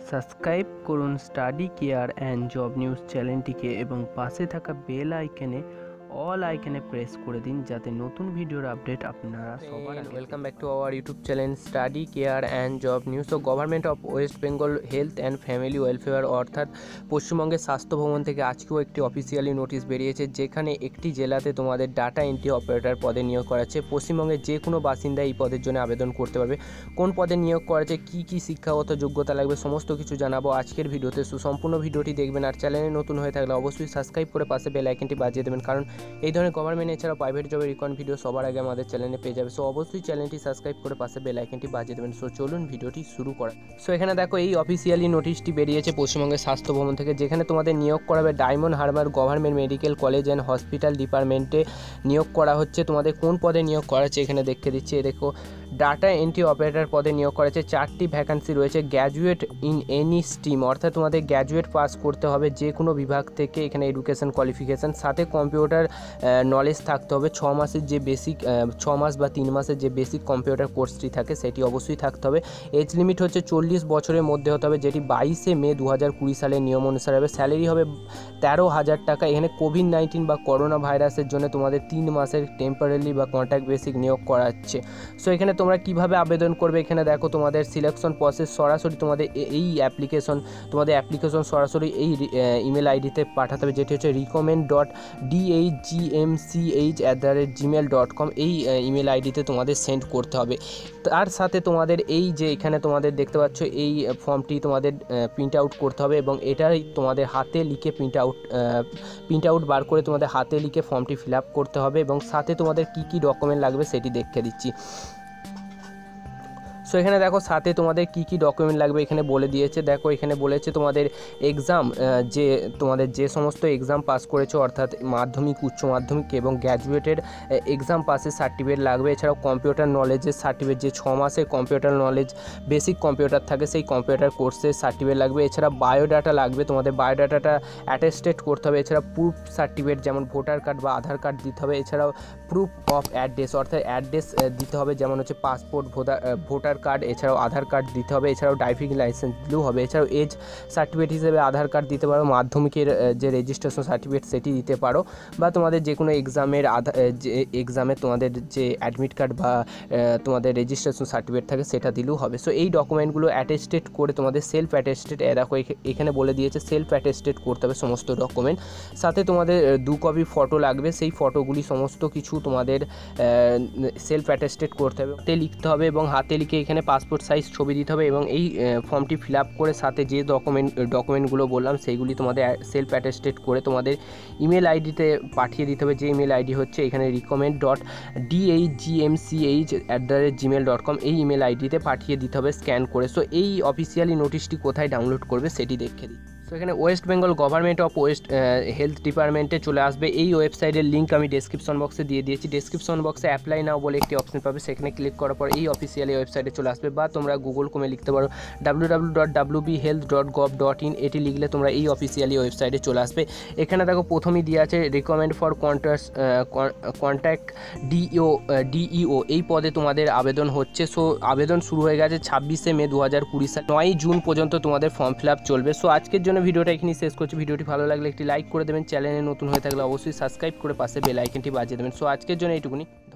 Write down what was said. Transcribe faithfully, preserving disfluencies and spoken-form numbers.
Subscribe করুন study care and job news চ্যানেলটিকে এবং পাশে থাকা বেল আইকনে অল আইকনে প্রেস করে দিন যাতে নতুন ভিডিওর আপডেট আপনারা সবার আগে welcome back to our YouTube channel study care and job news. তো government of West Bengal health and family welfare অর্থাৎ পশ্চিমবঙ্গের স্বাস্থ্য ভবন থেকে আজকেও একটি অফিসিয়ালি নোটিশ বেরিয়েছে, যেখানে একটি জেলাতে তোমাদের ডাটা এন্ট্রি অপারেটর পদে নিয়োগ করা হচ্ছে। পশ্চিমবঙ্গের যে কোনো বাসিন্দা এই পদের জন্য আবেদন করতে পারবে। কোন পদে নিয়োগ করা হচ্ছে, কী কী শিক্ষাগত যোগ্যতা লাগবে, সমস্ত কিছু জানাবো আজকের ভিডিওতে। সুসম্পূর্ণ ভিডিওটি দেখবেন, আর চ্যানেলে নতুন হয়ে থাকলে অবশ্যই সাবস্ক্রাইব করে পাশে বেল আইকনটি বাজিয়ে দেবেন, কারণ এই ধরনের গভর্নমেন্ট এছাড়াও প্রাইভেট জবের রিকন ভিডিও সবার আগে আমাদের চ্যানেলে পেয়ে যাবে। সো অবশ্যই চ্যানেলটি সাবস্ক্রাইব করে পাশে বেল আইকনটি বাজিয়ে দেবেন। সো চলুন ভিডিওটি শুরু করা। সো এখানে দেখো এই অফিসিয়ালি নোটিশটি বেরিয়েছে পশ্চিমবঙ্গের স্বাস্থ্য ভবন থেকে, যেখানে তোমাদের নিয়োগ করাবে Diamond Harbour government medical college and hospital ডিপার্টমেন্টে নিয়োগ করা হচ্ছে। তোমাদের কোন পদে নিয়োগ করা হচ্ছে এখানে দেখে দিচ্ছি। দেখো ডাটা এন্ট্রি অপারেটর পদে নিয়োগ করা হচ্ছে। চারটি ভ্যাকান্সি রয়েছে। গ্র্যাজুয়েট ইন এনি স্ট্রিম, অর্থাৎ তোমাদের গ্র্যাজুয়েট পাস করতে হবে যে কোনো বিভাগ থেকে, এখানে এডুকেশন কোয়ালিফিকেশান, সাথে কম্পিউটার নলেজ থাকতে হবে। ছ মাসের যে বেসিক ছ মাস বা তিন মাসের যে বেসিক কম্পিউটার কোর্সটি থাকে সেটি অবশ্যই থাকতে হবে। এজ লিমিট হচ্ছে চল্লিশ বছরের মধ্যে হতে হবে, যেটি বাইশে মে দু হাজার কুড়ি সালের নিয়ম অনুসারে হবে। স্যালারি হবে তেরো হাজার টাকা। এখানে কোভিড নাইন্টিন বা করোনা ভাইরাসের জন্য তোমাদের তিন মাসের টেম্পোরারি বা কন্ট্রাক্ট বেসিক নিয়োগ করা হচ্ছে। সো এখানে তোমরা কিভাবে আবেদন করবে, এখানে দেখো তোমাদের সিলেকশন প্রসেস সরাসরি তোমাদের এই অ্যাপ্লিকেশন তোমাদের অ্যাপ্লিকেশন সরাসরি এই ইমেল আইডিতে পাঠাতে হবে, যেটি হচ্ছে recommend dot DHGMCH at the rate Gmail dot com. এই ইমেল আইডিতে তোমাদের সেন্ড করতে হবে। তার সাথে তোমাদের এই যে এখানে তোমাদের দেখতে পাচ্ছ এই ফর্মটি তোমাদের প্রিন্ট আউট করতে হবে, এবং এটাই তোমাদের হাতে লিখে প্রিন্ট আউট প্রিন্ট আউট বার করে তোমাদের হাতে লিখে ফর্মটি ফিল আপ করতে হবে, এবং সাথে তোমাদের কী কী ডকুমেন্ট লাগবে সেটি দেখে দিচ্ছি। সো এখানে দেখো সাথে তোমাদের কী কী ডকুমেন্ট লাগবে এখানে বলে দিয়েছে। দেখো এখানে বলেছে তোমাদের এক্সাম, যে তোমাদের যে সমস্ত এক্সাম পাস করেছো, অর্থাৎ মাধ্যমিক, উচ্চ মাধ্যমিক এবং গ্র্যাজুয়েটের এক্সাম পাসের সার্টিফিকেট লাগবে। এছাড়াও কম্পিউটার নলেজের সার্টিফিকেট, যে ছ মাসের কম্পিউটার নলেজ বেসিক কম্পিউটার থাকে সেই কম্পিউটার কোর্সের সার্টিফিকেট লাগবে। এছাড়া বায়োডাটা লাগবে, তোমাদের বায়োডাটাটা অ্যাটেস্টেড করতে হবে। এছাড়া প্রুফ সার্টিফিকেট যেমন ভোটার কার্ড বা আধার কার্ড দিতে হবে। এছাড়াও প্রুফ অফ অ্যাড্রেস, অর্থাৎ অ্যাড্রেস দিতে হবে, যেমন হচ্ছে পাসপোর্ট, ভোটার ভোটার কার্ড, এছাড়াও আধার কার্ড দিতে হবে। এছাড়াও ড্রাইভিং লাইসেন্স দিলেও হবে। এছাড়াও এজ সার্টিফিকেট হিসেবে আধার কার্ড দিতে পারো, মাধ্যমিকের যে রেজিস্ট্রেশন সার্টিফিকেট সেটি দিতে পারো, বা তোমাদের যে কোনো এক্সামের আধার যে এক্সামে তোমাদের যে অ্যাডমিট কার্ড বা তোমাদের রেজিস্ট্রেশন সার্টিফিকেট থাকে সেটা দিলেও হবে। সো এই ডকুমেন্টগুলো অ্যাটেস্টেড করে তোমাদের সেলফ অ্যাটেস্টেড, দেখো এখানে বলে দিয়েছে সেলফ অ্যাটেস্টেড করতে হবে সমস্ত ডকুমেন্ট। সাথে তোমাদের দু কপি ফটো লাগবে, সেই ফটোগুলি সমস্ত কিছু তোমাদের সেলফ অ্যাটেস্টেড করতে হবে, হাতে লিখতে হবে এবং হাতে লিখে এখানে পাসপোর্ট সাইজ ছবি দিতে হবে, এবং এই ফর্মটি ফিল আপ করে সাথে যে ডকুমেন্ট ডকুমেন্টগুলো বললাম সেইগুলি তোমাদের সেলফ অ্যাটেস্টেড করে তোমাদের ইমেল আইডিতে পাঠিয়ে দিতে হবে, যে ইমেল আইডি হচ্ছে এখানে recommend dot DHGMCH at the rate Gmail dot com. এই ইমেল আইডিতে পাঠিয়ে দিতে হবে স্ক্যান করে। সো এই অফিসিয়ালি নোটিশটি কোথায় ডাউনলোড করবে সেটি দেখে দিই। সো এখানে West Bengal government of West health ডিপার্টমেন্টে চলে আসবে। এই ওয়েবসাইটের লিঙ্ক আমি ডেসক্রিপশন বক্সে দিয়ে দিয়েছি। ডেসক্রিপশন বক্সে অ্যাপ্লাই নাও বলে একটি অপশন পাবে, সেখানে ক্লিক করার পর এই অফিসিয়ালি ওয়েবসাইটে চলে আসবে, বা তোমরা গুগল ক্রোমে লিখতে পারো W W W dot W B health dot gov dot in. এটি লিখলে তোমরা এই অফিসিয়ালি ওয়েবসাইটে চলে আসবে। এখানে দেখো প্রথমেই দিয়ে আছে recommend for contract contact DO DEO, এই পদে তোমাদের আবেদন হচ্ছে। সো আবেদন শুরু হয়ে গেছে ছাব্বিশে মে দু হাজার কুড়ি সাল, নয়ই জুন পর্যন্ত তোমাদের ফর্ম ফিল আপ চলবে। সো আজকের জন্য ভিডিওটা এখানে শেষ করছি। ভিডিওটি ভালো লাগলে একটি লাইক করে দেবেন, চ্যানেলে নতুন হয়ে থাকলে অবশ্যই সাবস্ক্রাইব করে পাশে বেল আইকনটি বাজিয়ে দেবেন। সো আজকের জন্য এইটুকুনি।